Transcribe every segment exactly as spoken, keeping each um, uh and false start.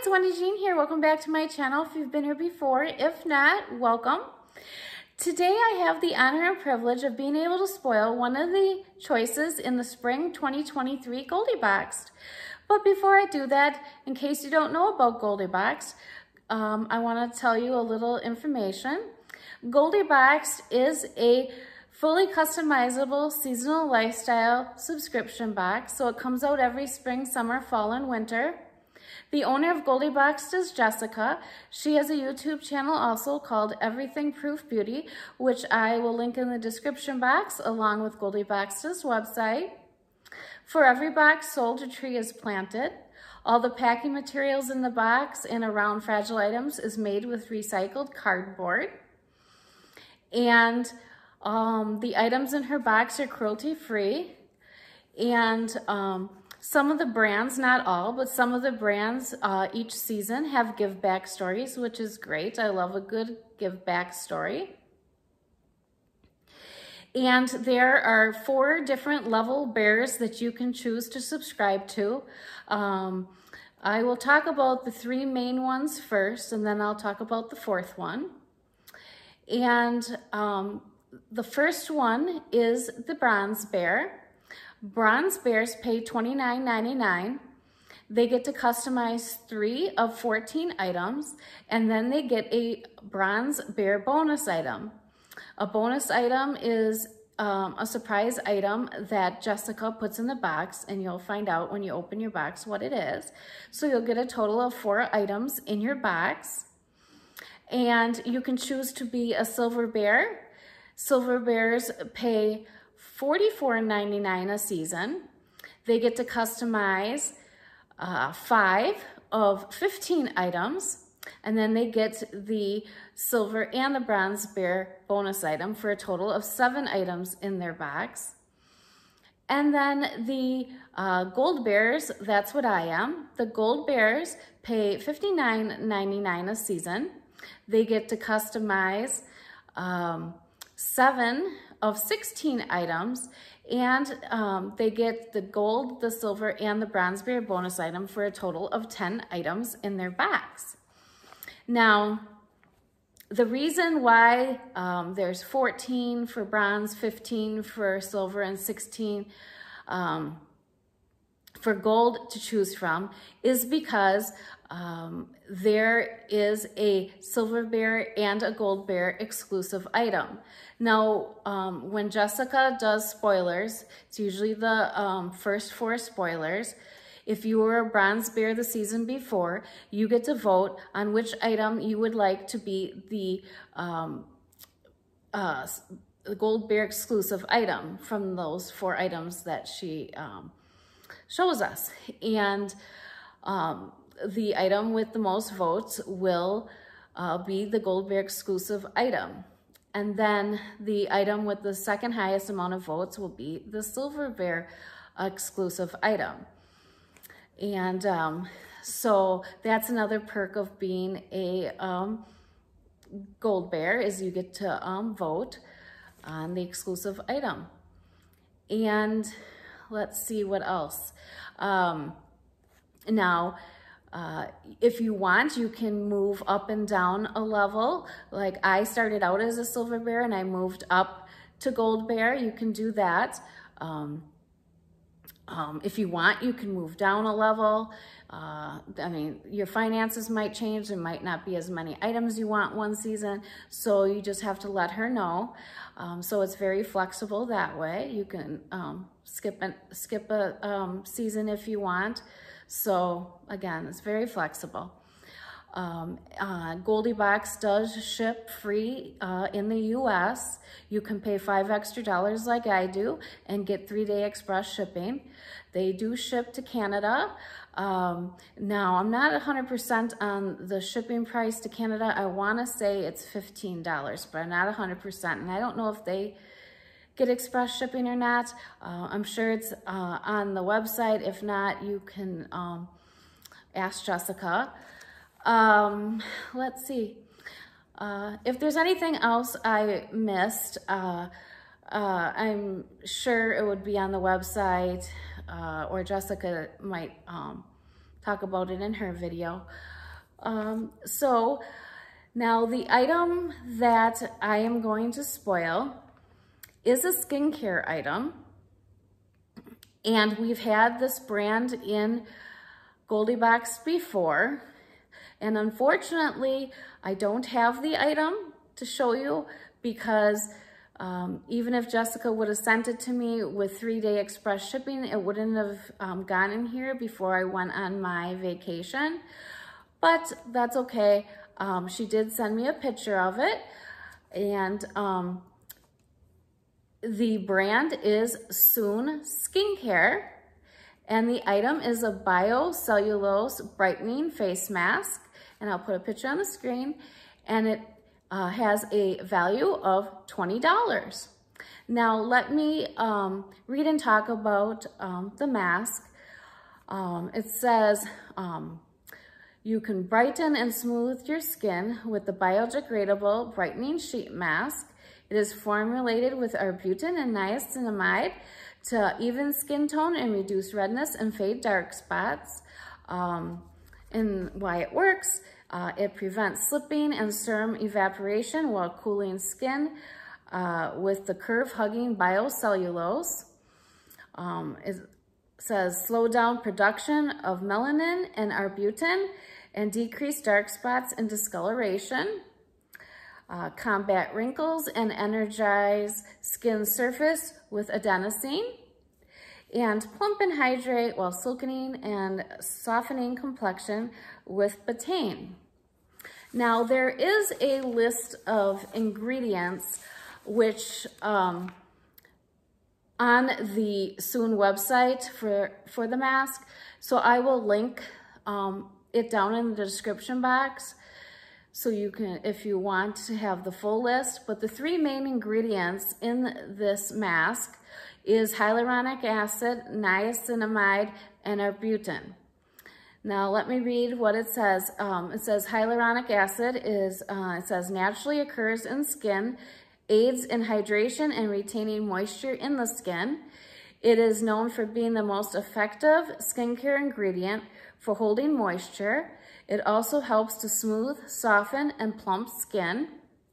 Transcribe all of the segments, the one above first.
it's Wendy Jean here. Welcome back to my channel if you've been here before. If not, welcome. Today I have the honor and privilege of being able to spoil one of the choices in the Spring twenty twenty-three Goldie Boxed. But before I do that, in case you don't know about Goldie Boxed, um, I want to tell you a little information. Goldie Boxed is a fully customizable seasonal lifestyle subscription box. So it comes out every spring, summer, fall, and winter. The owner of Goldie Boxed is Jessica. She has a YouTube channel also called Everything Proof Beauty, which I will link in the description box along with Goldie Boxed's website. For every box sold, a tree is planted. All the packing materials in the box and around fragile items is made with recycled cardboard. And um, the items in her box are cruelty-free. And um, some of the brands, not all, but some of the brands uh, each season have give back stories, which is great. I love a good give back story. And there are four different level bears that you can choose to subscribe to. Um, I will talk about the three main ones first, and then I'll talk about the fourth one. And um, the first one is the Bronze Bear. Bronze Bears pay twenty-nine ninety-nine. They get to customize three of fourteen items, and then they get a Bronze Bear bonus item. A bonus item is um, a surprise item that Jessica puts in the box, and you'll find out when you open your box what it is. So you'll get a total of four items in your box, and you can choose to be a Silver Bear. Silver Bears pay forty-four ninety-nine a season. They get to customize uh, five of fifteen items, and then they get the Silver and the Bronze Bear bonus item for a total of seven items in their box. And then the uh, Gold Bears, that's what I am. The Gold Bears pay fifty-nine ninety-nine a season. They get to customize um, seven of sixteen items, and um, they get the gold, the silver, and the Bronze Bear bonus item for a total of ten items in their box. Now, the reason why um, there's fourteen for bronze, fifteen for silver, and sixteen um, for gold to choose from is because um, there is a Silver Bear and a Gold Bear exclusive item. Now, um, when Jessica does spoilers, it's usually the um, first four spoilers. If you were a Bronze Bear the season before, you get to vote on which item you would like to be the um, uh, Gold Bear exclusive item from those four items that she um, shows us. And um, the item with the most votes will uh, be the Gold Bear exclusive item. And then the item with the second highest amount of votes will be the Silver Bear exclusive item. And um, so that's another perk of being a um, Gold Bear, is you get to um, vote on the exclusive item. And let's see what else. Um, now, Uh, if you want, you can move up and down a level. Like I started out as a Silver Bear and I moved up to Gold Bear. You can do that. Um, um, if you want, you can move down a level. Uh, I mean, your finances might change. There might not be as many items you want one season. So you just have to let her know. Um, so it's very flexible that way. You can um, skip, an, skip a um, season if you want. So again, it's very flexible. Um, uh, Goldie Box does ship free uh, in the U S You can pay five extra dollars like I do and get three-day express shipping. They do ship to Canada. Um, now, I'm not one hundred percent on the shipping price to Canada. I want to say it's fifteen dollars, but I'm not one hundred percent. And I don't know if they get express shipping or not. Uh, I'm sure it's uh, on the website. If not, you can um, ask Jessica. Um, let's see. Uh, if there's anything else I missed, uh, uh, I'm sure it would be on the website, uh, or Jessica might um, talk about it in her video. Um, so now the item that I am going to spoil is a skincare item. And we've had this brand in Goldie Box before. And unfortunately, I don't have the item to show you because um, even if Jessica would have sent it to me with three-day express shipping, it wouldn't have um, gotten here before I went on my vacation. But that's okay. Um, she did send me a picture of it. And um, the brand is Soon Skincare. And the item is a biocellulose brightening face mask. And I'll put a picture on the screen. And it uh, has a value of twenty dollars. Now let me um, read and talk about um, the mask. Um, it says, um, you can brighten and smooth your skin with the biodegradable brightening sheet mask. It is formulated with arbutin and niacinamide to even skin tone and reduce redness and fade dark spots. Um, and why it works, uh, it prevents slipping and serum evaporation while cooling skin uh, with the curve-hugging biocellulose. Um, it says slow down production of melanin and arbutin and decrease dark spots and discoloration. Uh, combat wrinkles and energize skin surface with adenosine, and plump and hydrate while silkening and softening complexion with betaine. Now there is a list of ingredients which um, on the Soon website for, for the mask, so I will link um, it down in the description box. So you can, if you want to have the full list, but the three main ingredients in this mask is hyaluronic acid, niacinamide, and arbutin. Now let me read what it says. Um, it says hyaluronic acid is, uh, it says naturally occurs in skin, aids in hydration and retaining moisture in the skin. It is known for being the most effective skincare ingredient for holding moisture. It also helps to smooth, soften, and plump skin.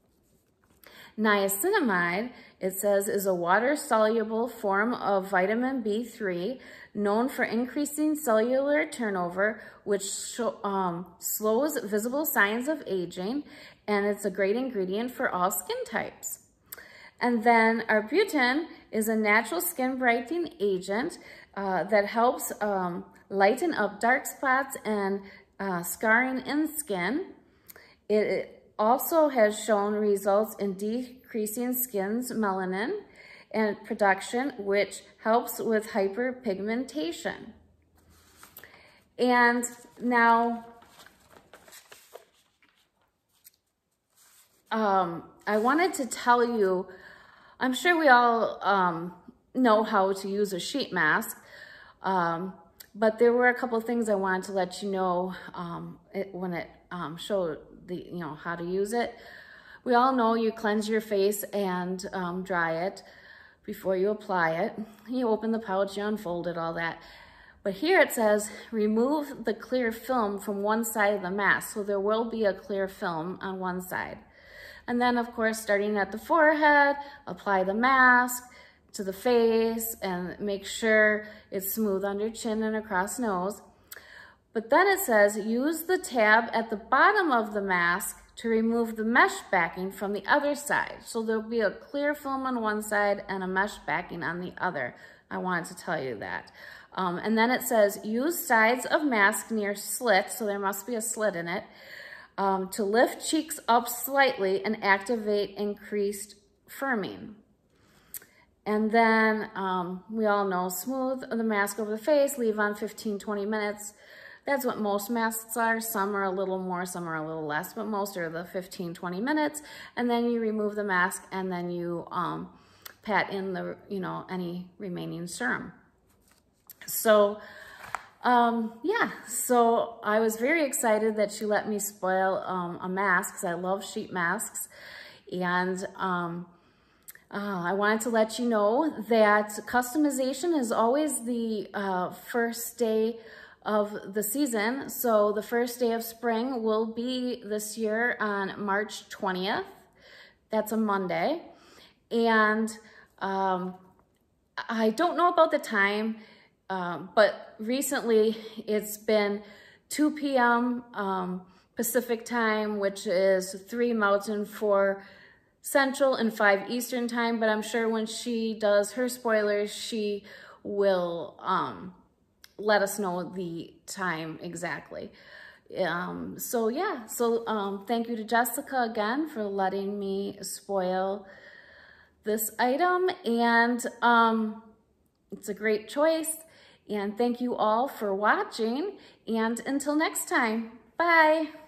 Niacinamide, it says, is a water-soluble form of vitamin B three known for increasing cellular turnover, which um, slows visible signs of aging, and it's a great ingredient for all skin types. And then arbutin is a natural skin brightening agent uh, that helps um, lighten up dark spots and Uh, scarring in skin. It, it also has shown results in decreasing skin's melanin and production, which helps with hyperpigmentation. And now, um, I wanted to tell you, I'm sure we all um, know how to use a sheet mask, um, but there were a couple of things I wanted to let you know um, it, when it um, showed the, you know, how to use it. We all know you cleanse your face and um, dry it before you apply it. You open the pouch, you unfold it, all that. But here it says, remove the clear film from one side of the mask. So there will be a clear film on one side. And then of course, starting at the forehead, apply the mask to the face and make sure it's smooth under chin and across nose. But then it says, use the tab at the bottom of the mask to remove the mesh backing from the other side. So there'll be a clear film on one side and a mesh backing on the other. I wanted to tell you that. Um, and then it says, use sides of mask near slit, so there must be a slit in it, um, to lift cheeks up slightly and activate increased firming. And then um, we all know, smooth the mask over the face, leave on fifteen, twenty minutes. That's what most masks are. Some are a little more, some are a little less, but most are the fifteen, twenty minutes. And then you remove the mask and then you um, pat in the, you know, any remaining serum. So, um, yeah, so I was very excited that she let me spoil um, a mask because I love sheet masks. And um, Uh, I wanted to let you know that customization is always the uh, first day of the season. So the first day of spring will be this year on March twentieth. That's a Monday. And um, I don't know about the time, um, but recently it's been two p m Um, Pacific time, which is three Mountain, four Central, and five Eastern time. But I'm sure when she does her spoilers, she will um, let us know the time exactly. Um, so yeah, so um, thank you to Jessica again for letting me spoil this item, and um, it's a great choice. And thank you all for watching, and until next time, bye.